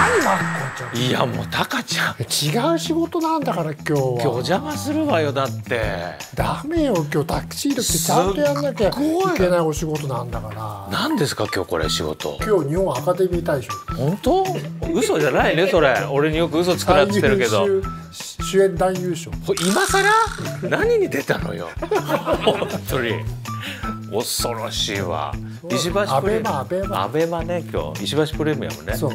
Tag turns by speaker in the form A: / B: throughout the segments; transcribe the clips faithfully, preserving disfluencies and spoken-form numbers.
A: まっこちゃん。
B: いやもうタカちゃん
A: 違う仕事なんだから今日は。
B: 今日お邪魔するわよだって。
A: ダメよ今日タクシードってちゃんとやんなきゃいけないお仕事なんだから。
B: 何ですか今日これ仕事。
A: 今日日本アカデミー大賞。
B: 本当？嘘じゃないねそれ。俺によく嘘つくなって言ってるけど。
A: 主演男優賞。
B: 今更何に出たのよ。本当に恐ろしいわ。石橋プレミアム。アベマアベマね今日石橋プレミアムね。
A: そう。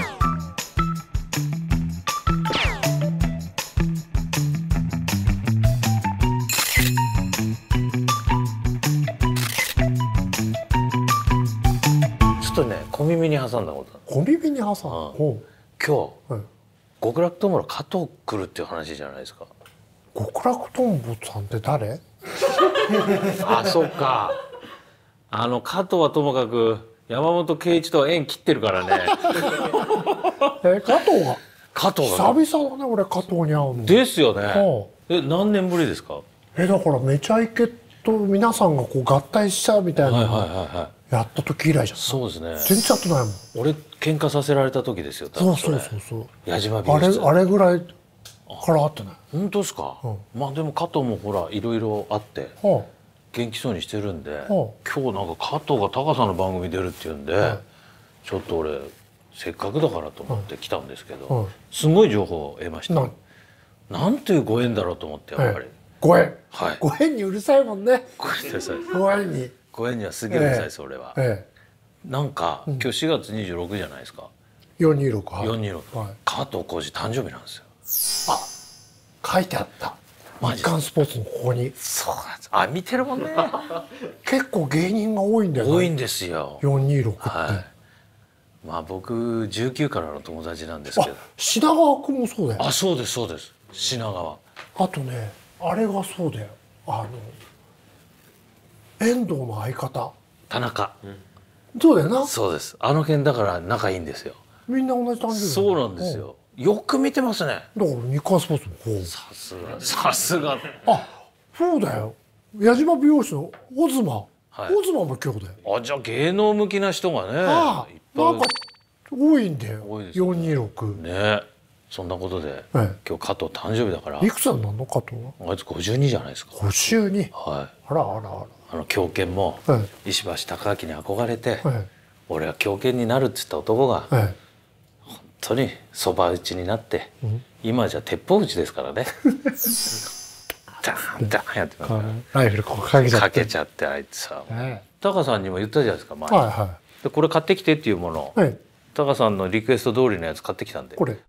B: ちょっとね小耳に挟んだこと。
A: 小耳に挟んだ。今
B: 日極楽とんぼの加藤来るっていう話じゃないですか。
A: 極楽とんぼさんって誰？
B: あ、そうか。あの加藤はともかく山本圭一とは縁切ってるからね。
A: え、加藤が。
B: 加藤が。
A: 久々だね、俺加藤に会うの。
B: ですよね。え、何年ぶりですか。
A: え、だからめちゃイケと皆さんがこう合体しちゃうみたいな。やった時以来じゃん。
B: そうですね。
A: 全然やってないもん。
B: 俺喧嘩させられた時ですよ。
A: そうそうそうそう。
B: 矢島美容室。
A: あれあれぐらいから会ってない。
B: 本当ですか。まあでも加藤もほらいろいろあって。元気そうにしてるんで、今日なんか加藤がタカさんの番組出るって言うんで、ちょっと俺せっかくだからと思って来たんですけど、すごい情報を得ました。なんていうご縁だろうと思ってやっぱり。
A: ご縁。ご縁にうるさいもんね。
B: ご縁です。
A: ご縁に。
B: ご縁にはすげえうるさいです俺は。なんか今日しがつにじゅうろくじゃないですか。
A: よんにーろく。
B: よんにーろく。加藤浩次誕生日なんですよ。
A: あ、書いてあった。日刊スポーツのここに。
B: そうなんです。あ、見てるもんね。
A: 結構芸人が多いんだよね。
B: 多いんですよ。
A: よんにーろくって。
B: まあ僕じゅうきゅうからの友達なんですけど。
A: 品川君もそうだよ。
B: あ、そうですそうです。品川。
A: あとね、あれがそうだよ。あの遠藤の相方。
B: 田中。
A: そうだよな。
B: そうです。あの件だから仲いいんですよ。
A: みんな同じ誕生日。
B: そうなんですよ。よく見てますね。
A: だから日刊スポーツもこう。
B: さすが。さすが。
A: あ、そうだよ。矢島美容師のオズマ。オズマも今日だよ。
B: あ、じゃあ芸能向きな人がね。
A: ああ、なんか多いんだよ。
B: 多いです。
A: よんにーろく。
B: ね。そんなことで今日加藤誕生日だから。
A: いくつになるの加藤は？
B: あいつごじゅうにじゃないですか。
A: ごじゅうに。
B: はい。
A: あらあらあら。
B: あの狂犬も石橋貴明に憧れて、俺は狂犬になるって言った男が本当にそば打ちになって、今じゃ鉄砲打ちですからね。ダーンダーンやってますから。
A: ライフルここかけちゃって。
B: かけちゃってあいつさ。タカさんにも言ったじゃないですか前。
A: はいはい。
B: でこれ買ってきてっていうもの。タカさんのリクエスト通りのやつ買ってきたんで。
A: これ。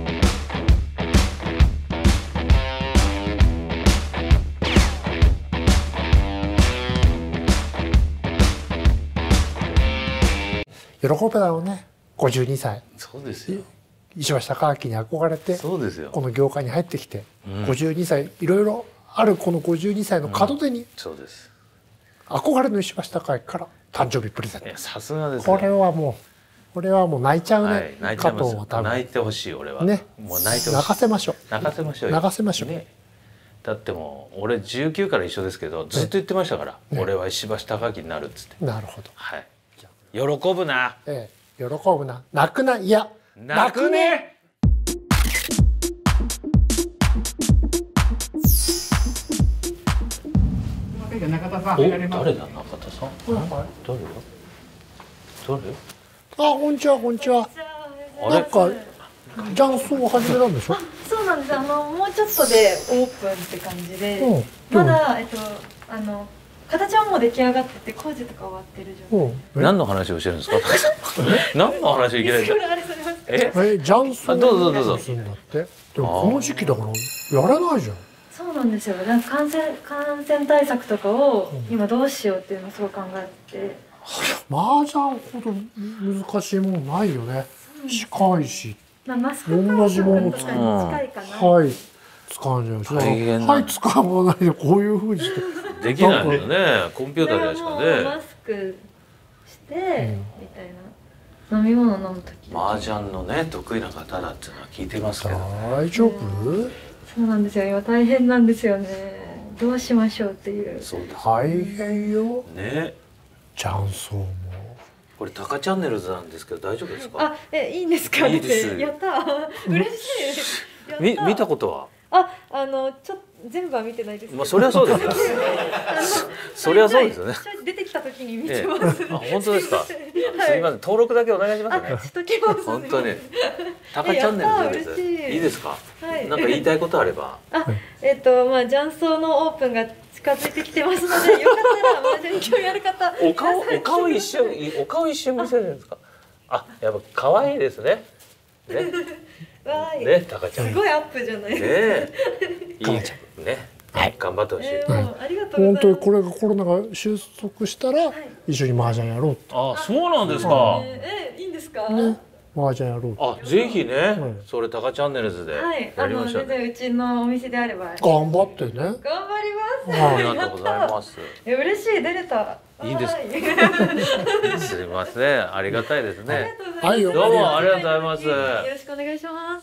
A: 喜ぶだろうね。ごじゅうにさい。
B: そうですよ。
A: 石橋貴明に憧れて、
B: そうですよ。
A: この業界に入ってきて、うん、ごじゅうにさいいろいろあるこのごじゅうにさいの門出に、うん、
B: そうです。
A: 憧れの石橋貴明から誕生日プレゼント。
B: いやさすがです、
A: ね。これはもうこれはもう泣いちゃうね。はい、
B: 泣いちゃいます。加藤は多分泣いてほしい俺は。ね。もう泣いてほしい。
A: 泣かせましょう。
B: 泣かせましょう。
A: 泣かせましょう。ね。
B: だってもう俺じゅうきゅうから一緒ですけどずっと言ってましたから、ね、俺は石橋貴明になるっつって。
A: なるほど。
B: はい。喜ぶな。
A: ええ。喜ぶな。泣くな。いや。
B: 泣くね。
C: 中田さん。
B: お、誰だ中田さん。誰？誰？
A: あ、こんにちはこんにちは。なんか雀荘を始めたんでしょ。
D: そうなんです。あのもうちょっとでオープンって感じで、まだえっとあの。形はもう出来上がってて工事とか終わってる状態。
B: 何の話をしてるんですか。何の話いけないじゃん。
A: え、え、雀荘
B: どうぞどうぞ。
A: でもこの時期だからやらないじゃん。
D: そうなんですよ。なんか感染感染対策とかを今どうしようっていうのをすごい考えて。
A: 麻雀ほど難しいものないよね。近いし。
D: マスク
A: 同じもの
D: 使いかな。
A: はい。使うんじゃないですか。はい使わないでこういう風にして。
B: できないんだよね。コンピューターでしかね。
D: マスクしてみたいな飲み物飲む時。
B: 麻雀のね得意な方だっていうのは聞いてますけど。
A: 大丈夫？
D: そうなんですよ。今大変なんですよね。どうしましょうっていう。
B: そうです。
A: 大変よ。
B: ね。
A: 雀荘も
B: これタカチャンネルズなんですけど大丈夫ですか？
D: あ、え、いいんですか？
B: いいです。
D: やった。嬉しい。
B: み見たことは？
D: あ、あのちょっと全部は見てないですけど。
B: まあそりゃそうですよ。そりゃそうですよね。
D: 出てきた時に見てます。
B: あ、本当ですか。すみません、登録だけお願いしますね。
D: しときます。
B: 本当に。タカチャンネルズです。いいですか？なんか言いたいことあれば。
D: あ、えっとまあ雀荘のオープンが近づいてきてますので、よかったら麻雀に興味ある方。
B: お顔お顔一瞬お顔一瞬見せるんですか？あ、やっぱ可愛いですね。ね。ね、タカちゃん。
D: すごいアップじゃない
B: ですか。いいね。はい、頑張ってほしい。
D: ありがとう
A: 本当にこれがコロナが収束したら一緒に麻雀やろうって。
B: あ、そうなんですか。
D: え、いいんですか？
A: 麻雀やろう。
B: あ、ぜひね、それタカチャンネルズでやりましょう。
D: 全然うちのお店であれば。
A: 頑張ってね。
D: 頑張ります。
B: ありがとうございます。
D: え、嬉しい、出れた。
B: いいです。すみません、ありがたいですね。
A: はい、
B: どうもありがとうございます。よ
D: ろしくお願いします。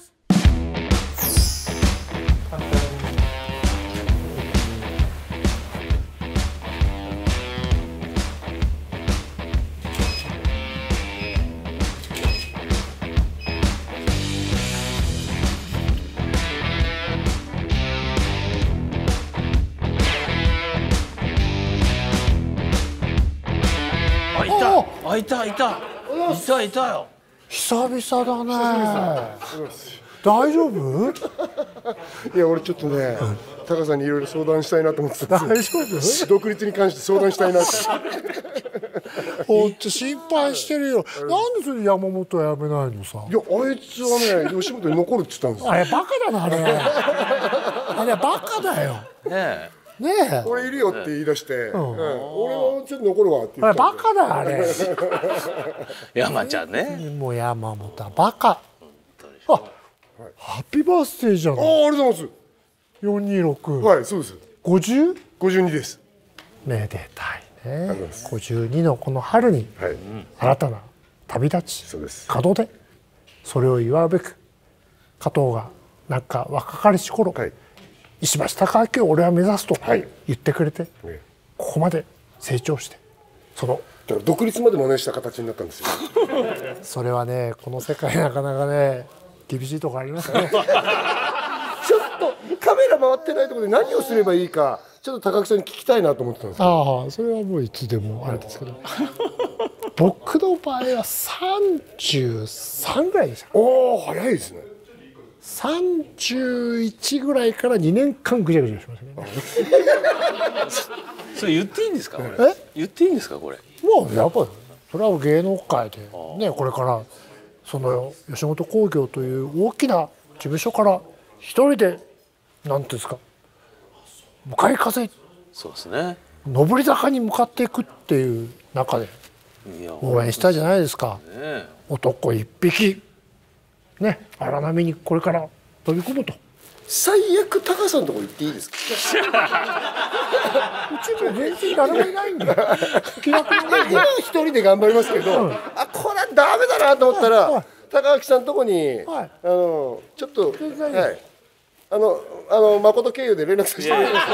B: あ、いたいたいたいたよ。
A: 久々だね。大丈夫？
C: いや、俺ちょっとね、タカさんにいろいろ相談したいなと思ってたんですよ。
A: 大丈夫？
C: 独立に関して相談したいなって。
A: おっと心配してるよ。なんでそれ山本は辞めないのさ。
C: いや、あいつはね、吉本に残るって言ったんですよ。
A: あれバカだなあれ。あれバカだよ。
B: ねえ。
A: ねえ。
C: 俺いるよって言い出して、俺はちょっと残るわって言った。
A: バカだあれ。
B: 山ちゃんね。
A: もう山本はバカ。あ、ハッピーバースデーじゃん。あ、
C: ありがとうございます。
A: よんにーろく。
C: はい、そうです。
A: ごじゅう？
C: ごじゅうにです。
A: めでたいね。ごじゅうにのこの春に新たな旅立ち、門出、それを祝うべく加藤がなんか若かりし頃、石橋貴明を俺は目指すと言ってくれて、ここまで成長して、その
C: だから独立まで真似した形になったんですよ。
A: それはね、この世界なかなかね厳しいところありますね。
C: ちょっとカメラ回ってないところで何をすればいいか、ちょっと高木さんに聞きたいなと思ってたんですけど。
A: ああ、それはもういつでもあれですけど。僕の場合はさんじゅうさんぐらいでした。
C: おお、早いですね。
A: さんじゅういちぐらいからにねんかんぐちゃぐちゃしましたね。
B: それ言っていいんですか？
A: え？
B: 言っていいんですかこれ？
A: もうやっぱりそれは芸能界でね、これからその吉本興業という大きな事務所から一人でなんていうんですか、向かい風、
B: そうですね、
A: 上り坂に向かっていくっていう中で応援したじゃないですか。
B: ね、
A: 男一匹ね、荒波にこれから飛び込むと。
C: 最悪高さんのところ行っていいですか？
A: うちも全然誰もいないんだよ。
C: 今一人で頑張りますけど、うん、あ、これはダメだなと思ったら、はい、高垣さんのとこに、はい、あのちょっと、はい、あのあの誠経由で連絡させてもらいます。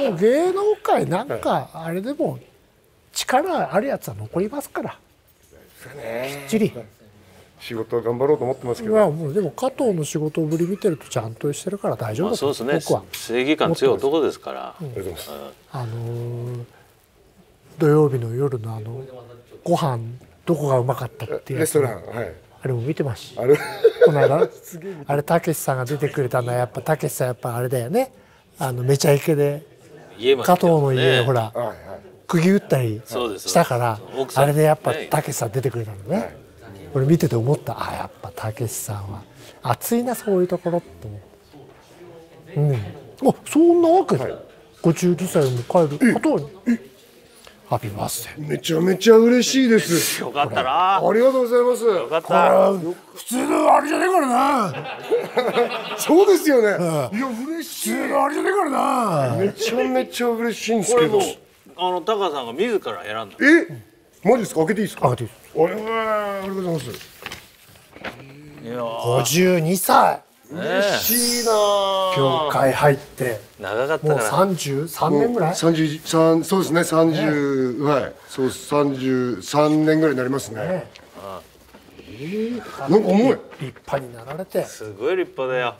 A: もう芸能界なんかあれでも力あるやつは残りますから。きっちり。
C: 仕事は頑張ろうと思ってますけど。
A: いやもうでも加藤の仕事ぶり見てるとちゃんとしてるから大丈夫だと、
B: まあ、そうですね。僕は正義感強い男ですから。
A: うん、あのー、土曜日の夜のあのご飯どこがうまかったっていう
C: レストラン、はい、
A: あれも見てますし。
C: あれ
A: この間あれたけしさんが出てくれたのはやっぱたけしさんやっぱあれだよね。あのめちゃイケで加藤の家でほら釘打ったりしたからあれでやっぱたけしさん出てくれたのね。はい、俺見てて思った。あ、やっぱたけしさんは熱いな、そういうところって思う。うん。あ、そんなわけで、はい、ごじゅうにさいを迎える加藤にハッピーバースデー。
C: めちゃめちゃ嬉しいです。
B: よかったな。
C: ありがとうございます。
B: よかった。
A: 普通のあれじゃねえからな。
C: そうですよね。うん、
A: いや嬉しい。普通のあれじゃねえからな。
C: めちゃめちゃ嬉しいんですけど。
B: これもあの高さんが自ら選んだ。
C: え？マジですか？開けていいですか？
A: 開けていいです。
C: あれはありがとうございます。
B: いや
A: ごじゅうにさい。
C: 嬉しいな。
A: 業界入って
B: 長かった
A: もう
B: から
A: さんじゅうさんねんぐらい。
C: 三十三、そうですね、三十、はいそう三十三年ぐらいになりますね。なんか重い。
A: 立派になられて
B: すごい立派だよ。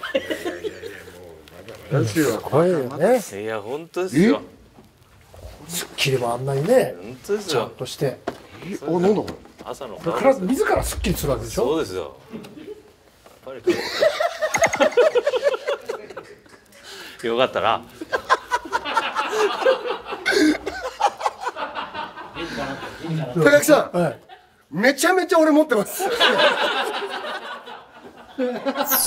C: す
A: ごいよね。
B: いや本当ですよ。
A: スッキリもあんなにね
B: 本当です
A: ちゃん
B: よ。
A: として
C: あ、なんだこれ。
B: 朝の
A: だから自らスッキリするわけでしょ。
B: そうですよ。やっぱりよかったな。
C: 高木さん、
A: はい
C: めちゃめちゃ俺持ってます。俺ジンギ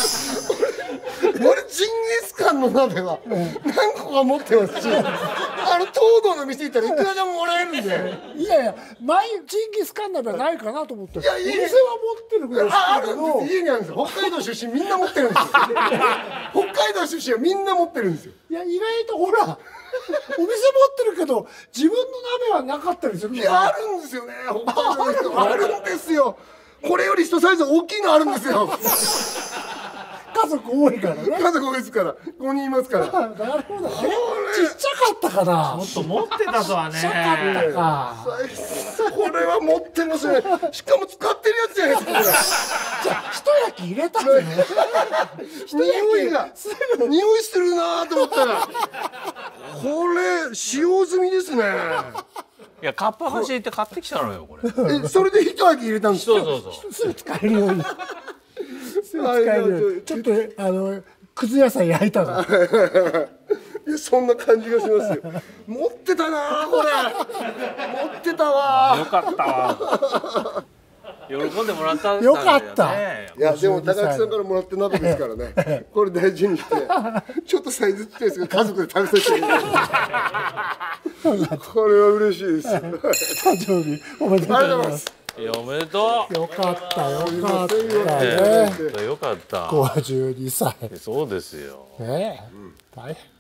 C: スカンの鍋は何個か持ってますし、あの東堂の店行ったらいくらでももらえるんで。
A: いやいや前ジンギスカン鍋はないかなと思って
C: いや
A: お
C: いやいや
A: 店は持ってるぐらい
C: あ、あ
A: 知ってるけど
C: るんです。家にあるんですよ。北海道出身みんな持ってるんですよ。北海道出身はみんな持ってるんですよ。
A: いや意外とほらお店持ってるけど自分の鍋はなかったりするの
C: いや、あるんですよね。北海道の人あるんですよ。これより一サイズ大きいのあるんですよ。
A: 家族多いからね。
C: 家族多いですから、ごにんいますから。
A: なるほど。ちっちゃかったかな。
B: もっと持ってたとはね。
A: ちっちゃかったか。
C: これは持ってますね。しかも使ってるやつじゃないですか。
A: じゃあ一焼き入れたのね。
C: 匂いが匂いするなと思ったら、これ使用済みですね。
B: いやかっぱ橋行って買ってきたのよこれ。
C: え、それで一焼き入れたんですか。
B: そうそうそう。
A: すぐ使えるように。すぐ使えるように。ちょっとあのくず野菜焼いたの。
C: いや、そんな感じがしますよ。持ってたなこれ。持ってたわ。
B: よかったわ。喜んでもらったんだ
A: よかった。
C: いや、でも高木さんからもらって鍋ですからね。これ大事にして、ちょっとサイズちっちゃいですけど家族で食べさせてあげて。これは嬉しいです。
A: 誕生日おめでとうございます。
B: いやおめでとう。
A: よかったよかったね。
B: よかった。
A: ごじゅうにさい。
B: そうですよ。
A: ねえ。大変。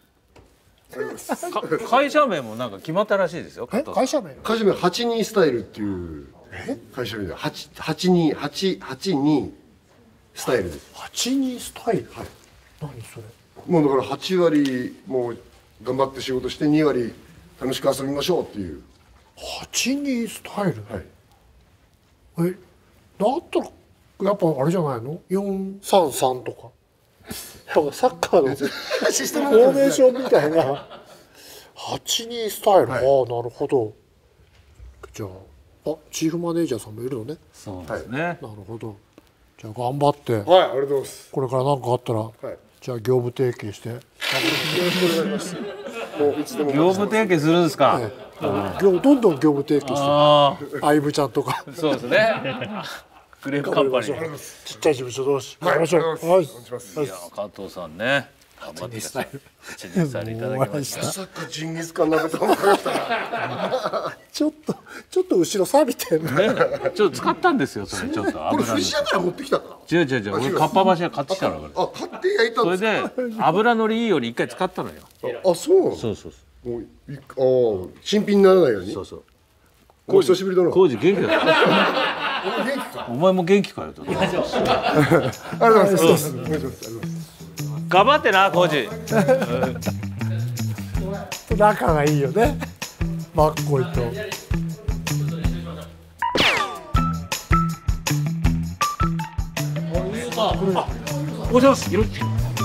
B: 会社名もなんか決まったらしいですよ。
A: え、会社名？
C: 会社名はちにスタイルっていう会社名で、はちにはちにスタイルです。
A: はちにスタイル。はい。何それ？
C: もうだからはちわりもう頑張って仕事してにわり楽しく遊びましょうっていう。
A: はちにスタイル。
C: はい。
A: え、だったらやっぱあれじゃないの？よんさんさんとか。やっぱサッカーの
C: システム
A: フォーメーションみたいな。はちにスタイル。ああ、なるほど。じゃあ、あ、チーフマネージャーさんもいるのね。
B: そうですね。
A: なるほど。じゃあ頑張って。
C: はい、ありがとうございます。
A: これから何かあったら、
C: はい、
A: じゃあ業務提携して。よろ
C: しくお願いします。もういつでも
B: 業務提携するんですか。
A: 業どんどん業務提携して。相武ちゃんとか。
B: そうですね。グレープカンパニー。
A: ちっちゃい事務所同士。
C: はい、
A: はい。
B: いや加藤さんね。頑張ってください。はちにスタイルいただきました。
C: まさかジンギスカン鍋と思わなかったな。
A: ちょっとちょっと後ろ錆びてる。
B: ちょっと使ったんですよそれちょっと。
C: これ富士屋から持ってきたか。
B: 違う違う違う。俺かっぱ橋は買ってきたの
C: あ、買って焼いたんですか。
B: それで油のりいいように一回使ったのよ。
C: あ、そうなの。
B: そうそうそう。
C: もういああ、新品にならないように。
B: そうそう。
C: こう久しぶりだな。
B: 浩二元気だった。お前も元気かよと。
C: ありがとうございます。
B: 頑張ってな浩二。
A: 仲がいいよね。マッコイと。
E: おはようございます。よろしく。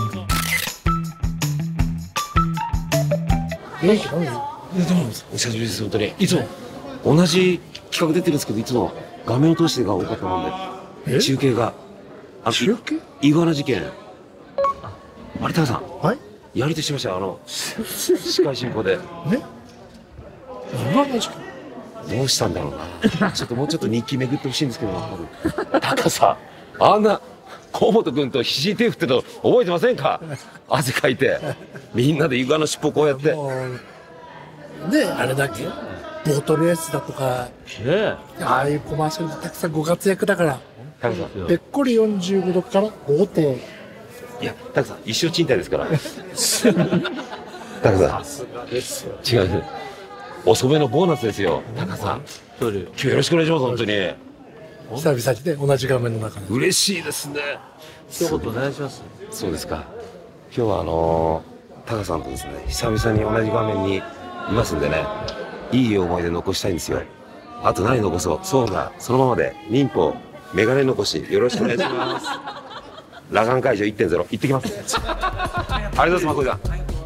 A: 元気なの？
E: どうもお久しぶりです本当に。いつも同じ企画出てるんですけどいつも画面を通してが多かったもんで中継があ
A: 中継？
E: イグアナ事件。あれタカさん。
A: はい。
E: やりとしましたあの司会進行で。
A: ね？今の時間。
E: どうしたんだろうな。ちょっともうちょっと日記巡ってほしいんですけど。タカさんあんな河本君と肘手振ってと覚えてませんか。汗かいてみんなでイグアナ尻尾こうやって。
A: ね、あれだっけボートレースだとか、
B: ね
A: ああいうコマーシャルでたくさんご活躍だから
E: タカさん
A: ぺっこりよんじゅうごどからごてん。
E: いやタカさん一生賃貸ですからタカさん違う遅めのボーナスですよタカさん今日よろしくお願いします本当に。
A: 久々にね、同じ画面の中で。
E: 嬉しいですね。
B: 一言お願いします。
E: そうですか。今日はあのタカさんとですね、久々に同じ画面にいますんでね、いい思い出残したいんですよ。あと何残そう、そうだ、そのままで民法メガネ残しよろしくお願いします。裸眼解除 いってんゼロ 行ってきます。ありがとうございます、マコイさん。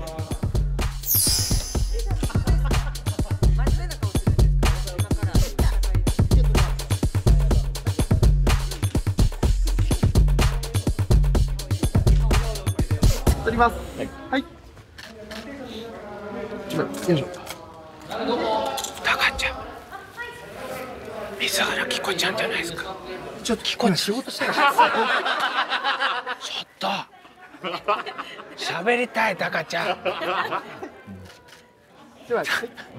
C: 撮ります。はい。よいしょ。
E: タカちゃん、水原希子ちゃんじゃないですか。
A: ちょっと聞こえ、仕事してる。
E: ちょっと喋りたい、タカちゃん。
C: では、はい、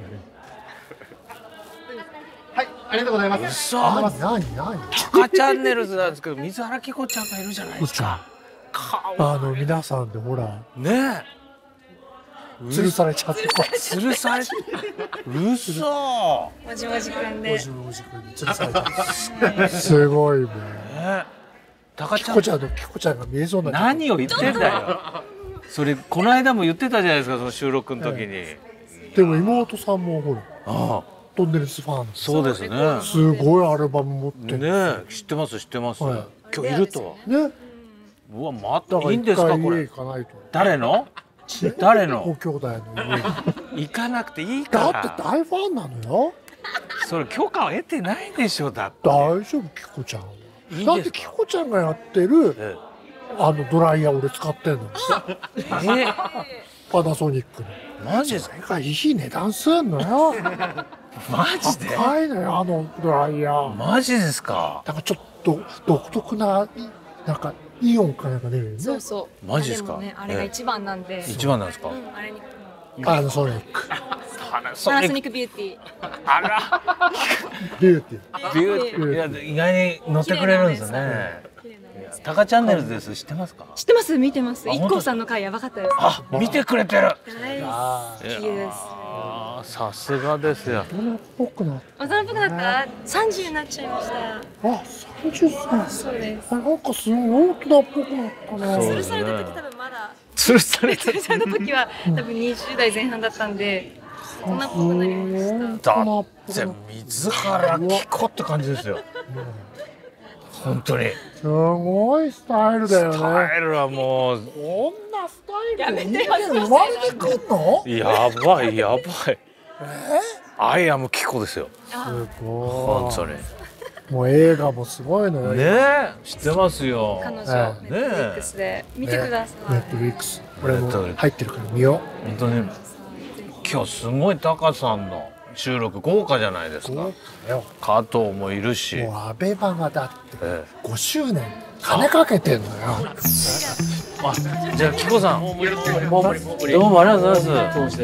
C: ありがとうございます。
B: 嘘。
A: 何何何。
B: タカチャンネルズなんですけど、水原希子ちゃんがいるじゃないですか。
A: あの皆さんでほら
B: ね
A: え、吊るされちゃって、
B: 吊るされ。嘘。
D: もじもじくんで。
A: もじもじくんに吊るされちゃって。すごいね。
B: タカちゃん。
A: キコちゃんのキコちゃんが見えそうな。
B: 何を言ってんだよ。それこの間も言ってたじゃないですか、その収録の時に。
A: でも妹さんもほら、
B: ああ、
A: トンネルズファン。
B: そうですね。
A: すごいアルバム持って
B: ね、知ってます知ってます。今日いるとは。
A: ね。
B: うわ、またいいんですかこれ。誰の？誰の？
A: ご兄弟の
B: 家。行かなくていいから。
A: だって大ファンなのよ。
B: それ許可を得てないでしょ、だって。
A: 大丈夫、キコちゃんは。だってキコちゃんがやってるあのドライヤー俺使ってんの。
B: え？
A: パナソニックの。
B: マジですか？
A: それがいい値段すんのよ。
B: マジで？
A: 高いのよ、あのドライヤー。
B: マジですか？
A: なんかちょっと独特ななんかイオンかなんか出るよね。
F: そうそう。
B: マジですか？
F: あれが一番なんで。
B: 一番なんですか？
F: あれに。
A: パナソニック。
F: パナソニックビューティー。
B: あら。
A: ビューティ
B: ー。ビューティー。いや、意外に乗ってくれるんですね。タカチャンネルです。知ってますか？
F: 知ってます、見てます。イッコさんの回やばかったです。
B: あ、見てくれてる。
F: 大好きです。
B: ああ、さすがですよ。
A: 大人っぽくなった。
F: 大人っぽくなった。三十になっちゃいました。
A: あ、三十歳。
F: そうです。
A: なんかすごい大人っぽくなったね。
F: 吊るされた時多分まだ。
B: 吊るされた。
F: 吊るされた時は多分二十代前半だったんで。大人っぽくなりました。
B: だって水原希子って感じですよ。本当に。
A: すごいスタイルだよね。
B: スタイルはもう。
A: こんなスタイルで生まれてくんの？
B: やばいやばい。え？アイアム希子ですよ。
A: すごい。
B: 本当に。
A: もう映画もすごいのよ。
B: ね、知ってますよ。
F: 彼女ネットフリックスで見てください。
A: ネットフリックス。俺も入ってるから見よ
B: う。本当に。今日すごいタカさんの収録豪華じゃないですか。加藤もいるし。
A: もうアベマがだってごしゅうねん金かけてんのよ。
B: あ、じゃあキコさん。どうもありがとうございます。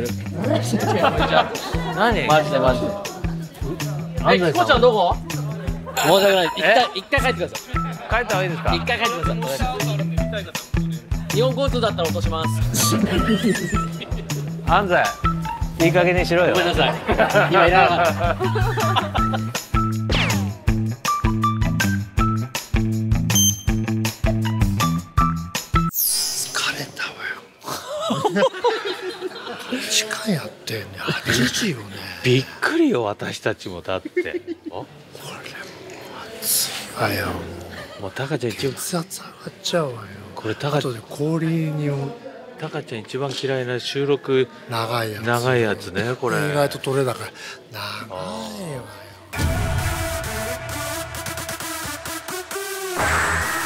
B: 何？
G: マジでマジで。え、キコちゃんどこ？申し訳ない。一回一回帰ってください。
B: 帰った方がいいですか？
G: 一回帰ってください。日本交通だったら落とします。
B: 安西。いい加減にしろよ。
G: ごめんなさい。今いらなかった。
A: 疲れたわよ。時間やってんね。はちじよね。
B: びっくりよ、私たちもだって。これ
A: もう暑いわよ。
B: もうタカちゃん一番
A: 血圧上がっちゃうわよ。
B: これタカちゃん。
A: 氷に。
B: タカちゃん一番嫌いな収録
A: 長いやつ
B: 長いやつね、これ
A: 意外と取れだから長いわよ。